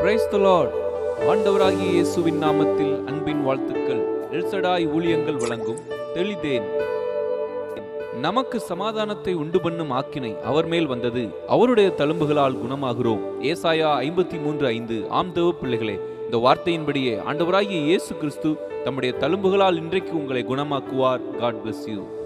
Praise the Lord. ஆண்டவராகிய இயேசுவின் நாமத்தில் அன்பின் வாழ்த்துக்கள். எல்-ஷடாய் ஊழியங்கள் வழங்கும் தெளிதேன். நமக்கு சமாதானத்தை உண்டு பண்ணும் ஆக்கினை அவர் மேல் வந்தது, அவருடைய தழும்புகளால் குணமாகிறோம். ஏசாயா 53:5. ஆம் தேவ பிள்ளைகளே, இந்த வார்த்தையின்படியே ஆண்டவராகிய இயேசு கிறிஸ்து தம்முடைய தழும்புகளால் இன்றைக்கு உங்களை குணமாக்குவார். God bless you.